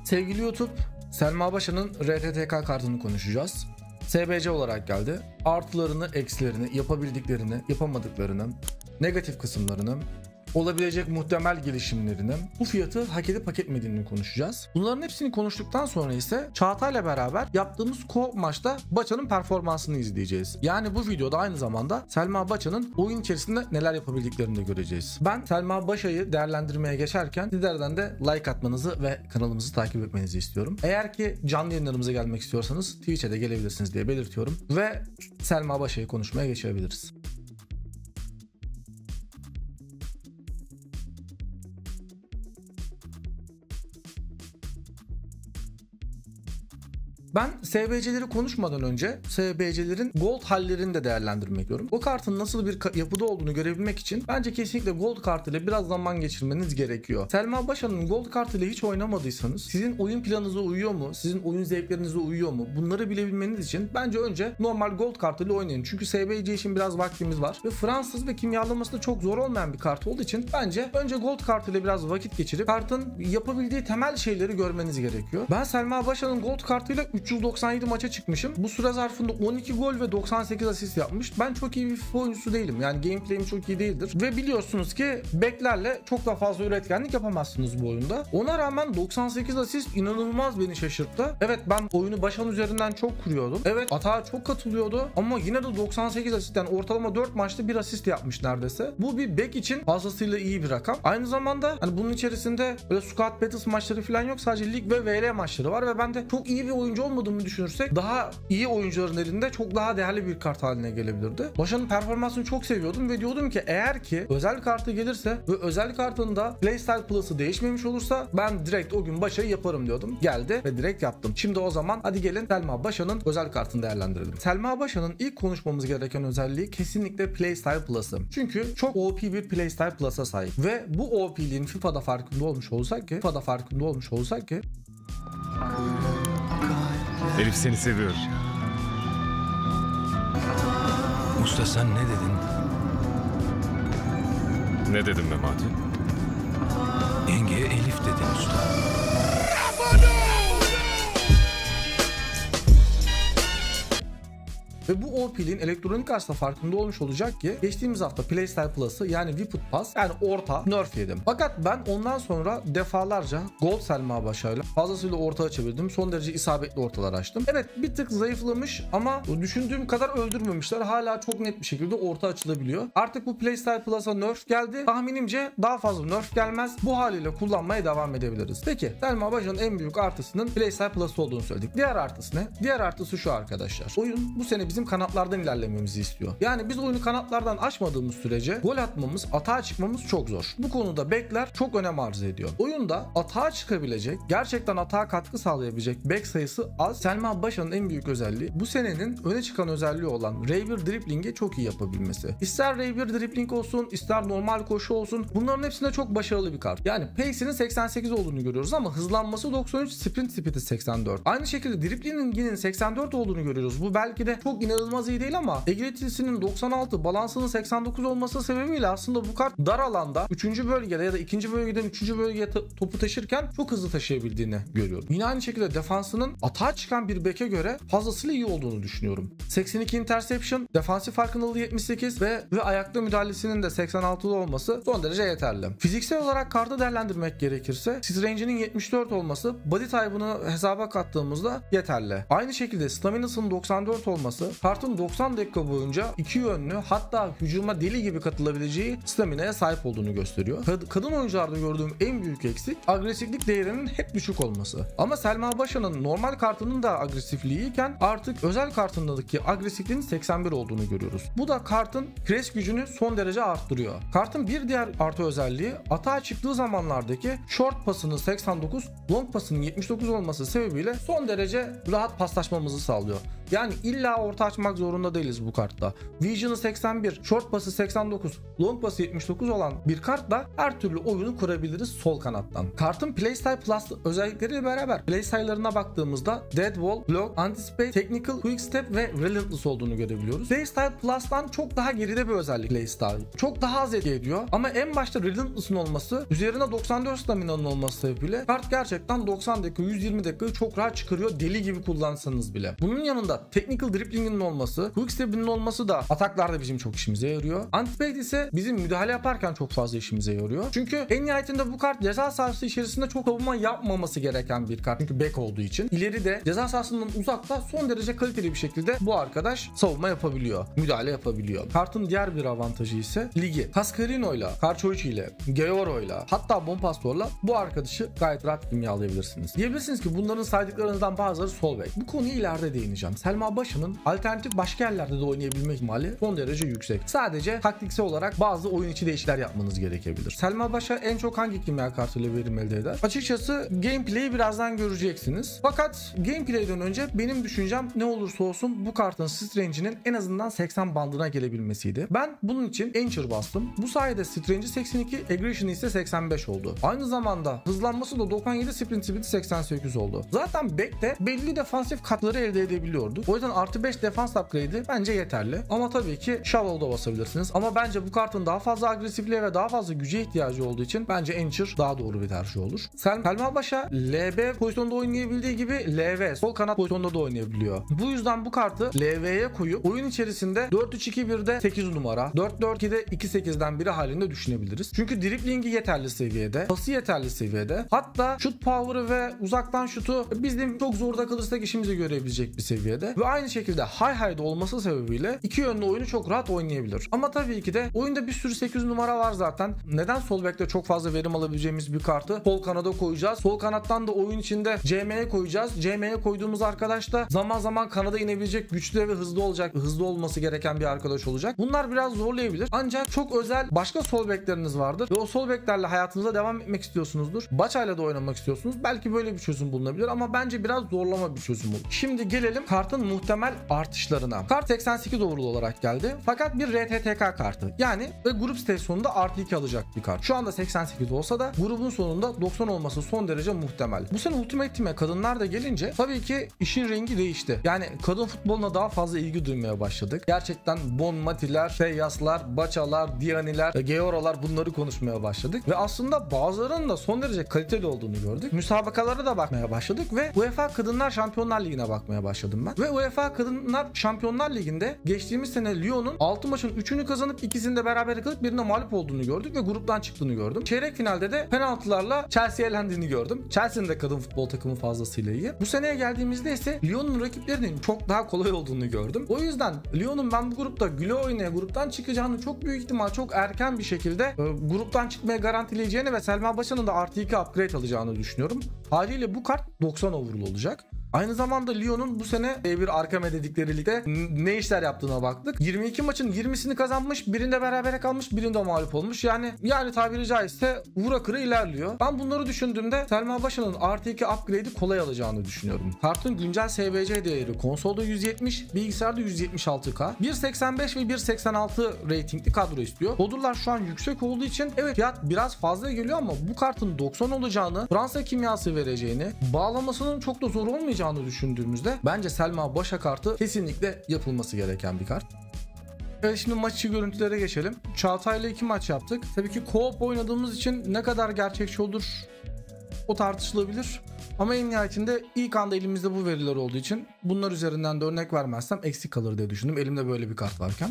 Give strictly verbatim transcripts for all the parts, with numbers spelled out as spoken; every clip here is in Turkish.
Sevgili YouTube, Selma Başa'nın R T T K kartını konuşacağız. S B C olarak geldi. Artılarını, eksilerini, yapabildiklerini, yapamadıklarını, negatif kısımlarını, olabilecek muhtemel gelişimlerini, bu fiyatı hak edip hak etmediğini konuşacağız. Bunların hepsini konuştuktan sonra ise Çağatay'la beraber yaptığımız co-op maçta Başa'nın performansını izleyeceğiz. Yani bu videoda aynı zamanda Selma Başa'nın oyun içerisinde neler yapabildiklerini de göreceğiz. Ben Selma Başa'yı değerlendirmeye geçerken sizlerden de like atmanızı ve kanalımızı takip etmenizi istiyorum. Eğer ki canlı yayınlarımıza gelmek istiyorsanız Twitch'e de gelebilirsiniz diye belirtiyorum ve Selma Başa'yı konuşmaya geçebiliriz. Ben S B C'leri konuşmadan önce S B C'lerin gold hallerini de değerlendirmek istiyorum. O kartın nasıl bir yapıda olduğunu görebilmek için bence kesinlikle gold kartıyla biraz zaman geçirmeniz gerekiyor. Selma Başa'nın gold kartıyla hiç oynamadıysanız sizin oyun planınıza uyuyor mu? Sizin oyun zevklerinize uyuyor mu? Bunları bilebilmeniz için bence önce normal gold kartıyla oynayın. Çünkü S B C için biraz vaktimiz var ve Fransız ve kimyalaması da çok zor olmayan bir kart olduğu için bence önce gold kartıyla biraz vakit geçirip kartın yapabildiği temel şeyleri görmeniz gerekiyor. Ben Selma Başa'nın gold kartıyla üç yüz doksan yedi maça çıkmışım. Bu süre zarfında on iki gol ve doksan sekiz asist yapmış. Ben çok iyi bir FIFA oyuncusu değilim. Yani gameplay'im çok iyi değildir. Ve biliyorsunuz ki beklerle çok da fazla üretkenlik yapamazsınız bu oyunda. Ona rağmen doksan sekiz asist inanılmaz beni şaşırttı. Evet, ben oyunu Başan üzerinden çok kuruyordum. Evet, atağa çok katılıyordu ama yine de doksan sekiz asistten ortalama dört maçta bir asist yapmış neredeyse. Bu bir bek için fazlasıyla iyi bir rakam. Aynı zamanda hani bunun içerisinde böyle squad battles maçları falan yok. Sadece lig ve V L maçları var ve ben de çok iyi bir oyuncu olmadığımı düşünürsek daha iyi oyuncuların elinde çok daha değerli bir kart haline gelebilirdi. Başa'nın performansını çok seviyordum ve diyordum ki eğer ki özel kartı gelirse ve özel kartında Playstyle Plus'ı değişmemiş olursa ben direkt o gün Başa'yı yaparım diyordum. Geldi ve direkt yaptım. Şimdi o zaman hadi gelin Selma Başa'nın özel kartını değerlendirelim. Selma Başa'nın ilk konuşmamız gereken özelliği kesinlikle Playstyle Plus'ı. Çünkü çok O P bir Playstyle Plus'a sahip ve bu O P'liğin FIFA'da farkında olmuş olsak ki FIFA'da farkında olmuş olsak ki Elif, seni seviyorum. Usta sen ne dedin? Ne dedim Memati? Yengeye Elif dedin usta. Ve bu O P'liğin elektronik arsla farkında olmuş olacak ki geçtiğimiz hafta Playstyle Plus'ı yani Whipped Pass yani orta nerf yedim. Fakat ben ondan sonra defalarca Gold Selma Başa'yla fazlasıyla orta açabildim. Son derece isabetli ortalar açtım. Evet, bir tık zayıflamış ama düşündüğüm kadar öldürmemişler. Hala çok net bir şekilde orta açılabiliyor. Artık bu Playstyle Plus'a nerf geldi. Tahminimce daha fazla nerf gelmez. Bu haliyle kullanmaya devam edebiliriz. Peki Selma Başa'nın en büyük artısının Playstyle Plus olduğunu söyledik. Diğer artısı ne? Diğer artısı şu arkadaşlar. Oyun bu sene bizim kanatlardan ilerlememizi istiyor. Yani biz oyunu kanatlardan açmadığımız sürece gol atmamız, atağa çıkmamız çok zor. Bu konuda bekler çok önem arz ediyor. Oyunda atağa çıkabilecek, gerçekten atağa katkı sağlayabilecek bek sayısı az. Selma Başa'nın en büyük özelliği bu senenin öne çıkan özelliği olan R bir dribling'i çok iyi yapabilmesi. İster R bir dribling olsun, ister normal koşu olsun, bunların hepsinde çok başarılı bir kart. Yani pace'inin seksen sekiz olduğunu görüyoruz ama hızlanması doksan üç, sprint speed'i seksen dört. Aynı şekilde dribling'inin seksen dört olduğunu görüyoruz. Bu belki de çok inanılmaz iyi değil ama agility'sinin doksan altı, balansının seksen dokuz olması sebebiyle aslında bu kart dar alanda üçüncü bölgede ya da ikinci bölgeden üçüncü bölgeye topu taşırken çok hızlı taşıyabildiğini görüyorum. Yine aynı şekilde defansının atağa çıkan bir beke göre fazlasıyla iyi olduğunu düşünüyorum. seksen iki interception, defansif farkındalığı yetmiş sekiz ve ve ayakta müdahalesinin de seksen altılı olması son derece yeterli. Fiziksel olarak kartı değerlendirmek gerekirse range'inin yetmiş dört olması body type'ını hesaba kattığımızda yeterli. Aynı şekilde staminasının doksan dört olması kartın doksan dakika boyunca iki yönlü, hatta hücuma deli gibi katılabileceği stamina'ya sahip olduğunu gösteriyor. Kad- kadın oyuncularda gördüğüm en büyük eksik agresiflik değerinin hep düşük olması. Ama Selma Başa'nın normal kartının da agresifliği iken artık özel kartındaki agresifliğin seksen bir olduğunu görüyoruz. Bu da kartın pres gücünü son derece arttırıyor. Kartın bir diğer artı özelliği atağa çıktığı zamanlardaki short pasının seksen dokuz, long pasının yetmiş dokuz olması sebebiyle son derece rahat paslaşmamızı sağlıyor. Yani illa orta açmak zorunda değiliz bu kartta. Vision'ı seksen bir, short pass'ı seksen dokuz, long pass'ı yetmiş dokuz olan bir kartla her türlü oyunu kurabiliriz sol kanattan. Kartın Playstyle Plus özellikleriyle beraber playstyle'larına baktığımızda Dead Wall, Block, Anticipate, Technical, Quick Step ve Relentless olduğunu görebiliyoruz. Playstyle Plus'tan çok daha geride bir özellik Playstyle. Çok daha az etki ediyor ama en başta Relentless'ın olması, üzerine doksan dört stamina'nın olması sebebiyle kart gerçekten doksan dakika, yüz yirmi dakikayı çok rahat çıkarıyor deli gibi kullansanız bile. Bunun yanında Technical Dribbling'in olması, Quick Step'in olması da ataklarda bizim çok işimize yarıyor. Anticipate ise bizim müdahale yaparken çok fazla işimize yarıyor. Çünkü en nihayetinde bu kart ceza sahası içerisinde çok savunma yapmaması gereken bir kart. Çünkü back olduğu için. İleride ceza sahasından uzakta son derece kaliteli bir şekilde bu arkadaş savunma yapabiliyor. Müdahale yapabiliyor. Kartın diğer bir avantajı ise ligi. Cascarino ile, Carchoici ile, Georo ile, hatta Bompastor'la bu arkadaşı gayet rahat kimyalayabilirsiniz. Diyebilirsiniz ki bunların saydıklarınızdan bazıları sol bek. Bu konuyu ileride değineceğim. Selma Başı'nın alternatif başka yerlerde de oynayabilme ihtimali son derece yüksek. Sadece taktiksel olarak bazı oyun içi değişiklikler yapmanız gerekebilir. Selma Başa en çok hangi kimya kartıyla verim elde eder? Açıkçası gameplay'i birazdan göreceksiniz. Fakat gameplay'den önce benim düşüncem ne olursa olsun bu kartın strange'inin en azından seksen bandına gelebilmesiydi. Ben bunun için Anchor bastım. Bu sayede strange'i seksen iki, aggression'ı ise seksen beş oldu. Aynı zamanda hızlanması da doksan yedi, sprint speed'i seksen sekiz oldu. Zaten back'te belli defansif katları elde edebiliyordu. O yüzden artı beş defans upgrade'i bence yeterli. Ama tabii ki Shadow'da basabilirsiniz. Ama bence bu kartın daha fazla agresifliğe ve daha fazla güce ihtiyacı olduğu için bence Anchor daha doğru bir tercih olur. Sel Selma Başa L B pozisyonda oynayabildiği gibi L V sol kanat pozisyonda da oynayabiliyor. Bu yüzden bu kartı L V'ye koyup oyun içerisinde dört üç iki birde sekiz numara, dört dört ikide iki sekizden biri halinde düşünebiliriz. Çünkü driblingi yeterli seviyede, pası yeterli seviyede. Hatta şut power'ı ve uzaktan şutu bizim çok zorda kalırsak işimizi görebilecek bir seviyede. Ve aynı şekilde high high'da olması sebebiyle iki yönlü oyunu çok rahat oynayabilir. Ama tabii ki de oyunda bir sürü sekiz numara var zaten. Neden sol bekte çok fazla verim alabileceğimiz bir kartı sol kanada koyacağız? Sol kanattan da oyun içinde C M'ye koyacağız. C M'ye koyduğumuz arkadaş da zaman zaman kanada inebilecek, güçlü ve hızlı olacak, hızlı olması gereken bir arkadaş olacak. Bunlar biraz zorlayabilir. Ancak çok özel başka sol bekleriniz vardır ve o sol beklerle hayatınıza devam etmek istiyorsunuzdur. Baçayla da oynamak istiyorsunuz. Belki böyle bir çözüm bulunabilir ama bence biraz zorlama bir çözüm olur. Şimdi gelelim kartın muhtemel artışlarına. Kart seksen sekiz overall olarak geldi. Fakat bir R T T K kartı. Yani ve grup stage sonunda artı iki alacak bir kart. Şu anda seksen sekiz olsa da grubun sonunda doksan olması son derece muhtemel. Bu sene Ultimate Team'e kadınlar da gelince tabii ki işin rengi değişti. Yani kadın futboluna daha fazla ilgi duymaya başladık. Gerçekten Bon Mati'ler, Feyyaslar, Baçalar, Diani'ler, Georo'lar bunları konuşmaya başladık. Ve aslında bazılarının da son derece kaliteli olduğunu gördük. Müsabakalara da bakmaya başladık ve UEFA Kadınlar Şampiyonlar Ligi'ne bakmaya başladım ben. Ve UEFA Kadınlar Şampiyonlar Ligi'nde geçtiğimiz sene Lyon'un altı maçın üçünü kazanıp ikisinde beraber kalıp birinde mağlup olduğunu gördük ve gruptan çıktığını gördüm. Çeyrek finalde de penaltılarla Chelsea'ye elendiğini gördüm. Chelsea'nin de kadın futbol takımı fazlasıyla iyi. Bu seneye geldiğimizde ise Lyon'un rakiplerinin çok daha kolay olduğunu gördüm. O yüzden Lyon'un ben bu grupta güle oynaya gruptan çıkacağını, çok büyük ihtimal çok erken bir şekilde e, gruptan çıkmaya garantileyeceğini ve Selma Başa'nın da artı iki upgrade alacağını düşünüyorum. Haliyle bu kart doksan overall olacak. Aynı zamanda Lyon'un bu sene bir Arkame dedikleri ligde ne işler yaptığına baktık. yirmi iki maçın yirmisini kazanmış, birinde berabere kalmış, birinde mağlup olmuş. Yani yani tabiri caizse vura kıra ilerliyor. Ben bunları düşündüğümde Selma Başa'nın artı iki upgrade'i kolay alacağını düşünüyorum. Kartın güncel S B C değeri konsolda yüz yetmiş, bilgisayarda yüz yetmiş altı K. bir seksen beş ve bir seksen altı ratingli kadro istiyor. Kodurlar şu an yüksek olduğu için evet fiyat biraz fazla geliyor ama bu kartın doksan olacağını, Fransa kimyası vereceğini, bağlamasının çok da zor olmayacağını düşündüğümüzde bence Selma Başa kartı kesinlikle yapılması gereken bir kart. Evet, şimdi maç içi görüntülere geçelim. Çağatay'la iki maç yaptık. Tabii ki co-op oynadığımız için ne kadar gerçekçi olur o tartışılabilir. Ama en nihayetinde ilk anda elimizde bu veriler olduğu için bunlar üzerinden de örnek vermezsem eksik kalır diye düşündüm. Elimde böyle bir kart varken.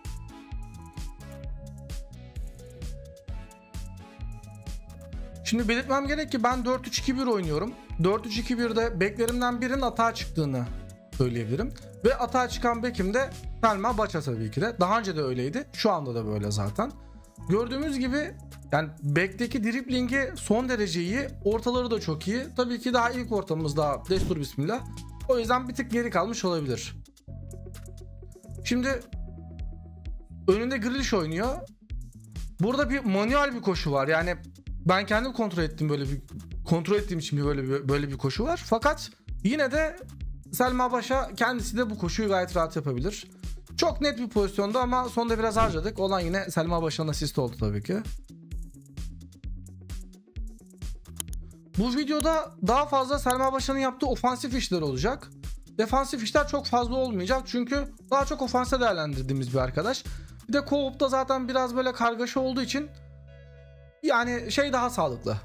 Şimdi belirtmem gerek ki ben dört üç iki bir oynuyorum. dört üç iki birde beklerimden birinin atağa çıktığını söyleyebilirim. Ve atağa çıkan bekim de Selma Başa tabii ki de. Daha önce de öyleydi. Şu anda da böyle zaten. Gördüğümüz gibi yani bekteki driblingi son derece iyi. Ortaları da çok iyi. Tabii ki daha ilk ortamımız daha destur bismillah. O yüzden bir tık geri kalmış olabilir. Şimdi önünde Grealish oynuyor. Burada bir manuel bir koşu var. Yani ben kendim kontrol ettim böyle bir kontrol ettiğim için böyle bir böyle bir koşu var. Fakat yine de Selma Başa kendisi de bu koşuyu gayet rahat yapabilir. Çok net bir pozisyonda ama sonunda biraz harcadık. Olan yine Selma Başa'nın asisti oldu tabii ki. Bu videoda daha fazla Selma Başa'nın yaptığı ofansif işler olacak. Defansif işler çok fazla olmayacak çünkü daha çok ofansa değerlendirdiğimiz bir arkadaş. Bir de co-op'ta zaten biraz böyle kargaşa olduğu için yani şey daha sağlıklı.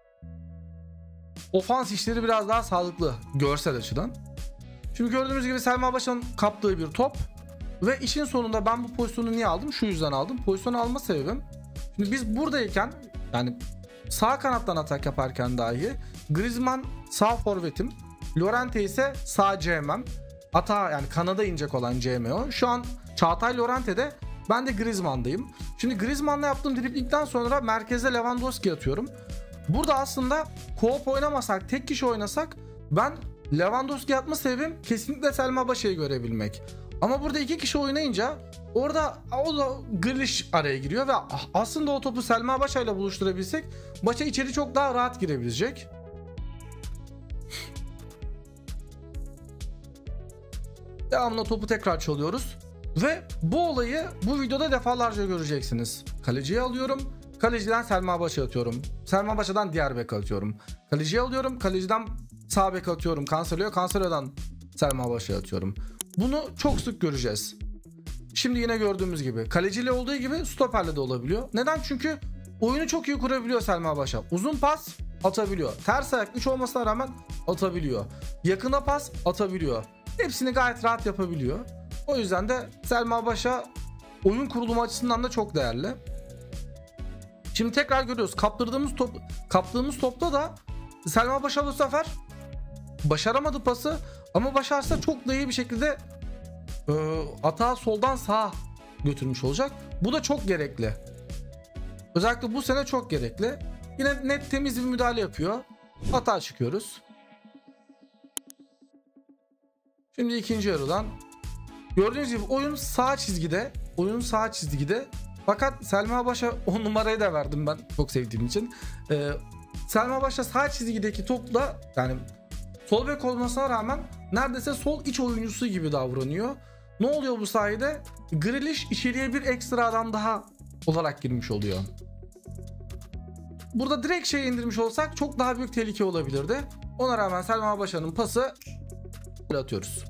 Ofans işleri biraz daha sağlıklı görsel açıdan. Şimdi gördüğünüz gibi Selma Başa'nın kaptığı bir top ve işin sonunda ben bu pozisyonu niye aldım? Şu yüzden aldım. Pozisyonu alma sebebim. Şimdi biz buradayken yani sağ kanattan atak yaparken dahi Griezmann sağ forvetim, Llorente ise sağ C M'm. Ata yani kanada inecek olan C M O. Şu an Çağatay Llorente'de, ben de Griezmann'dayım. Şimdi Griezmann'la yaptığım driblingden sonra merkeze Lewandowski atıyorum. Burada aslında co-op oynamasak, tek kişi oynasak ben Lewandowski atma sebebim kesinlikle Selma Başa'yı görebilmek. Ama burada iki kişi oynayınca orada o da Grealish araya giriyor ve aslında o topu Selma Başa ile buluşturabilsek Başa içeri çok daha rahat girebilecek. Devamlı topu tekrar çalıyoruz ve bu olayı bu videoda defalarca göreceksiniz. Kaleciye alıyorum, kaleciden Selma Başa atıyorum. Selma Başa'dan diğer bek atıyorum. Kaleciye alıyorum, kaleciden sağ bek atıyorum. Cancelo'ya, Cancelo'dan Selma Başa atıyorum. Bunu çok sık göreceğiz. Şimdi yine gördüğümüz gibi kaleciyle olduğu gibi stoperle de olabiliyor. Neden? Çünkü oyunu çok iyi kurabiliyor Selma Başa. Uzun pas atabiliyor. Ters ayak üç olmasına rağmen atabiliyor. Yakına pas atabiliyor. Hepsini gayet rahat yapabiliyor. O yüzden de Selma Başa oyun kurulumu açısından da çok değerli. Şimdi tekrar görüyoruz. Kaptırdığımız top, kaptığımız topta da Selma Başa bu sefer başaramadı pası ama başarsa çok da iyi bir şekilde e, atağı soldan sağa götürmüş olacak. Bu da çok gerekli. Özellikle bu sene çok gerekli. Yine net temiz bir müdahale yapıyor. Hata çıkıyoruz. Şimdi ikinci yarıdan gördüğünüz gibi oyun sağ çizgide. Oyun sağ çizgide. Fakat Selma Başa on numarayı da verdim ben çok sevdiğim için. Ee, Selma Başa sağ çizgideki topla yani sol bek olmasına rağmen neredeyse sol iç oyuncusu gibi davranıyor. Ne oluyor bu sayede? Grealish içeriye bir ekstra adam daha olarak girmiş oluyor. Burada direkt şey indirmiş olsak çok daha büyük tehlike olabilirdi. Ona rağmen Selma Başa'nın pası atıyoruz.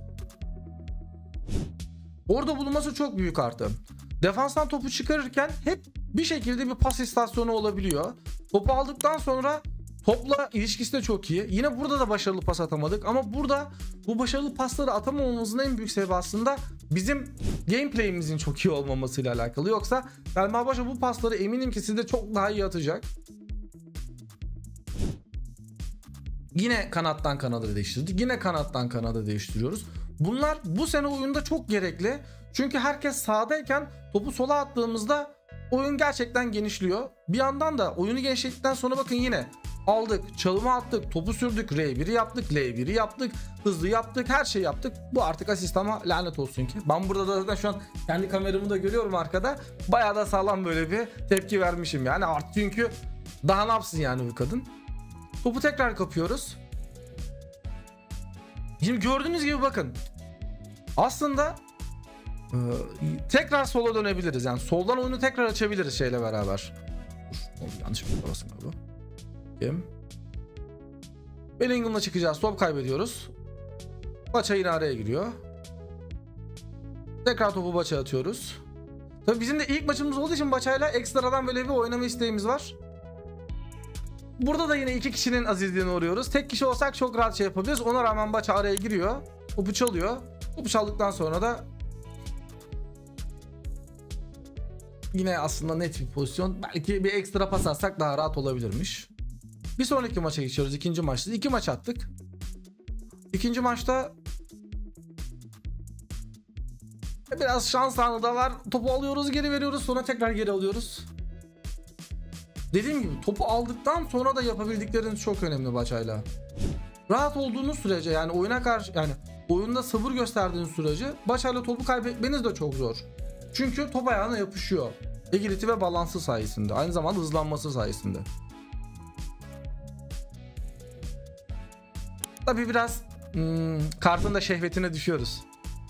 Orada bulunması çok büyük artı. Defanstan topu çıkarırken hep bir şekilde bir pas istasyonu olabiliyor. Topu aldıktan sonra topla ilişkisi de çok iyi. Yine burada da başarılı pas atamadık ama burada bu başarılı pasları atamamamızın en büyük sebebi aslında bizim gameplay'imizin çok iyi olmamasıyla alakalı. Yoksa Selma Başa bu pasları eminim ki sizde çok daha iyi atacak. Yine kanattan kanada değiştirdik. Yine kanattan kanada değiştiriyoruz. Bunlar bu sene oyunda çok gerekli. Çünkü herkes sağdayken topu sola attığımızda oyun gerçekten genişliyor. Bir yandan da oyunu genişlettikten sonra bakın yine aldık, çalıma attık, topu sürdük, R bir'i yaptık, L bir'i yaptık, hızlı yaptık, her şey yaptık. Bu artık asist ama lanet olsun ki. Ben burada da zaten şu an kendi kameramı da görüyorum arkada. Bayağı da sağlam böyle bir tepki vermişim yani. Artık çünkü daha ne yapsın yani bu kadın. Topu tekrar kapıyoruz. Şimdi gördüğünüz gibi bakın. Aslında e, tekrar sola dönebiliriz. Yani soldan oyunu tekrar açabiliriz şeyle beraber. Uf, yanlış bir parası mı bu? Kim? Bellingham'la çıkacağız. Top kaybediyoruz. Başa yine araya giriyor. Tekrar topu Başa atıyoruz. Tabii bizim de ilk maçımız olduğu için Başa'yla ekstradan böyle bir oynama isteğimiz var. Burada da yine iki kişinin azizliğine uğruyoruz. Tek kişi olsak çok rahat şey yapabiliriz. Ona rağmen Başa araya giriyor. Topu çalıyor. Topu çaldıktan sonra da yine aslında net bir pozisyon. Belki bir ekstra pas atsak daha rahat olabilirmiş. Bir sonraki maça geçiyoruz. İkinci maçta. İki maç attık. İkinci maçta biraz şans anı da var. Topu alıyoruz, geri veriyoruz. Sonra tekrar geri alıyoruz. Dediğim gibi topu aldıktan sonra da yapabildikleriniz çok önemli Başa'yla. Rahat olduğunuz sürece yani oyuna karşı yani oyunda sabır gösterdiğiniz sürece Başa'yla topu kaybetmeniz de çok zor. Çünkü top ayağına yapışıyor. Agility ve balansı sayesinde. Aynı zamanda hızlanması sayesinde. Tabii biraz hmm, kartın da şehvetine düşüyoruz.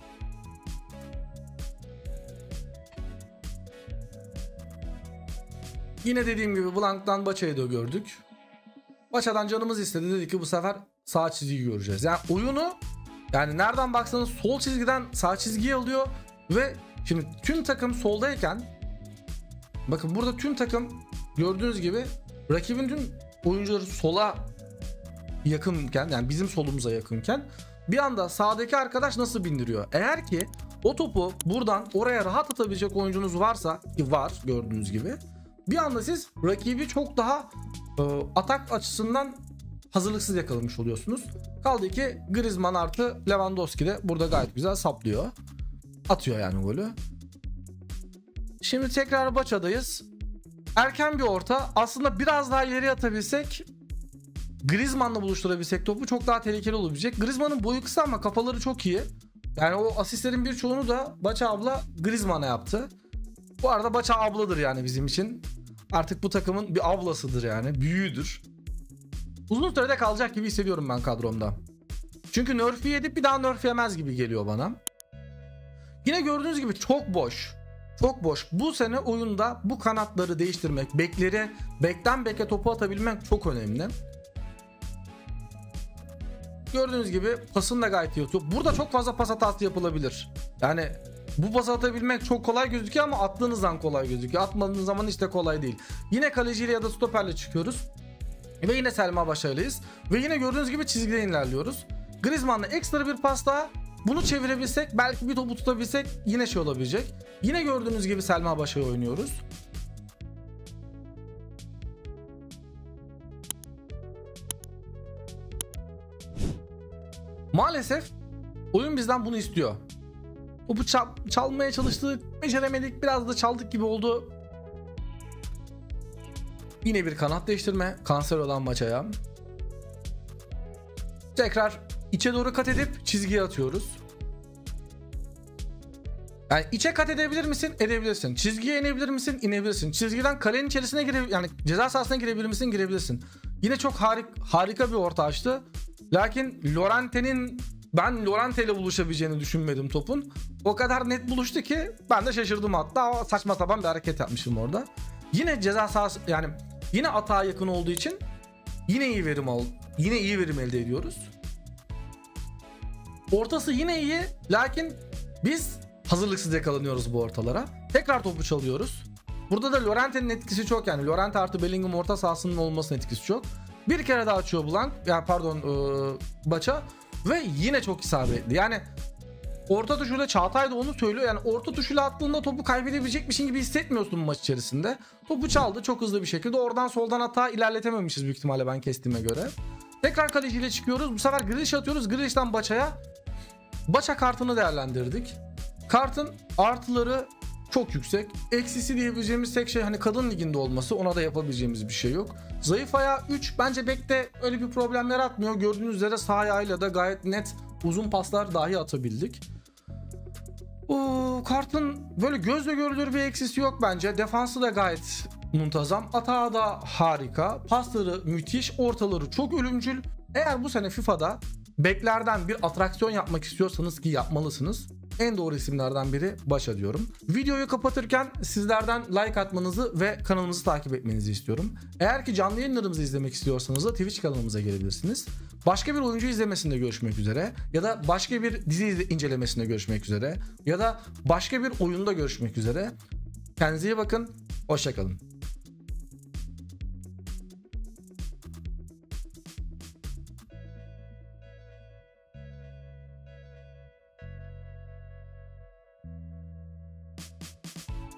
Yine dediğim gibi Blank'tan Bacha'yı da gördük. Bacha'dan canımız istedi, dedi ki bu sefer sağ çizgiyi göreceğiz. Yani oyunu, yani nereden baksanız sol çizgiden sağ çizgiye alıyor ve şimdi tüm takım soldayken, bakın burada tüm takım gördüğünüz gibi rakibin tüm oyuncuları sola yakınken, yani bizim solumuza yakınken bir anda sağdaki arkadaş nasıl bindiriyor? Eğer ki o topu buradan oraya rahat atabilecek oyuncunuz varsa, ki var gördüğünüz gibi, bir anda siz rakibi çok daha e, atak açısından hazırlıksız yakalamış oluyorsunuz. Kaldı ki Griezmann artı Lewandowski de burada gayet güzel saplıyor. Atıyor yani golü. Şimdi tekrar Bacha'dayız. Erken bir orta. Aslında biraz daha ileri atabilsek, Griezmann'la buluşturabilsek topu çok daha tehlikeli olabilecek. Griezmann'ın boyu kısa ama kafaları çok iyi. Yani o asistlerin birçoğunu da Bacha abla Griezmann'a yaptı. Bu arada Bacha abladır yani bizim için. Artık bu takımın bir ablasıdır yani. Büyüğüdür. Uzun sürede kalacak gibi hissediyorum ben kadromda. Çünkü nerf yedip bir daha nerf yemez gibi geliyor bana. Yine gördüğünüz gibi çok boş. Çok boş. Bu sene oyunda bu kanatları değiştirmek, bekleri, bekten beke topu atabilmek çok önemli. Gördüğünüz gibi pasın da gayet iyi atıyor. Burada çok fazla pas hatası yapılabilir. Yani bu pas atabilmek çok kolay gözüküyor ama attığınızdan kolay gözüküyor. Atmadığınız zaman işte kolay değil. Yine kaleciyle ya da stoperle çıkıyoruz. Ve yine Selma Başarılıyız. Ve yine gördüğünüz gibi çizgiden ilerliyoruz. Griezmann'la ekstra bir pas daha. Bunu çevirebilsek, belki bir topu tutabilsek yine şey olabilecek. Yine gördüğünüz gibi Selma Başarı oynuyoruz. Maalesef oyun bizden bunu istiyor. Topu çal çalmaya çalıştık, beceremedik, biraz da çaldık gibi oldu. Yine bir kanat değiştirme, kanser olan Bacha'ya. Tekrar içe doğru kat edip çizgiye atıyoruz. Yani içe kat edebilir misin? Edebilirsin. Çizgiye inebilir misin? İnebilirsin. Çizgiden kalenin içerisine girebilir, yani ceza sahasına girebilir misin? Girebilirsin. Yine çok harik harika bir orta açtı. Lakin Llorente'nin, ben Llorente ile buluşabileceğini düşünmedim topun. O kadar net buluştu ki ben de şaşırdım hatta. Saçma sapan bir hareket yapmışım orada. Yine ceza sahası, yani yine atağa yakın olduğu için yine iyi verim al, yine iyi verim elde ediyoruz. Ortası yine iyi, lakin biz hazırlıksız yakalanıyoruz bu ortalara. Tekrar topu çalıyoruz. Burada da Llorente'nin etkisi çok yani. Llorente artı Bellingham orta sahasının olmasının etkisi çok. Bir kere daha açıyor Blanc, yani pardon ee, Bacha ve yine çok isabetli. Yani orta tuşuyla, Çağatay da onu söylüyor. Yani orta tuşuyla attığında topu kaybedebilecekmişin gibi hissetmiyorsun maç içerisinde. Topu çaldı çok hızlı bir şekilde. Oradan soldan hata ilerletememişiz büyük ihtimalle ben kestiğime göre. Tekrar kaleciyle çıkıyoruz. Bu sefer Grealish atıyoruz. Grealish'ten Bacha'ya. Bacha kartını değerlendirdik. Kartın artıları çok yüksek. Eksisi diyebileceğimiz tek şey hani kadın liginde olması. Ona da yapabileceğimiz bir şey yok. Zayıf ayağı üç. Bence bekte öyle bir problem yaratmıyor. Gördüğünüz üzere sağ ayağıyla da gayet net uzun paslar dahi atabildik. O kartın böyle gözle görülür bir eksisi yok bence. Defansı da gayet muntazam. Atağı da harika. Pasları müthiş. Ortaları çok ölümcül. Eğer bu sene FIFA'da beklerden bir atraksiyon yapmak istiyorsanız, ki yapmalısınız, en doğru isimlerden biri Bacha diyorum. Videoyu kapatırken sizlerden like atmanızı ve kanalımızı takip etmenizi istiyorum. Eğer ki canlı yayınlarımızı izlemek istiyorsanız da Twitch kanalımıza gelebilirsiniz. Başka bir oyuncu izlemesinde görüşmek üzere, ya da başka bir dizi incelemesinde görüşmek üzere, ya da başka bir oyunda görüşmek üzere. Kendinize iyi bakın, hoşça kalın.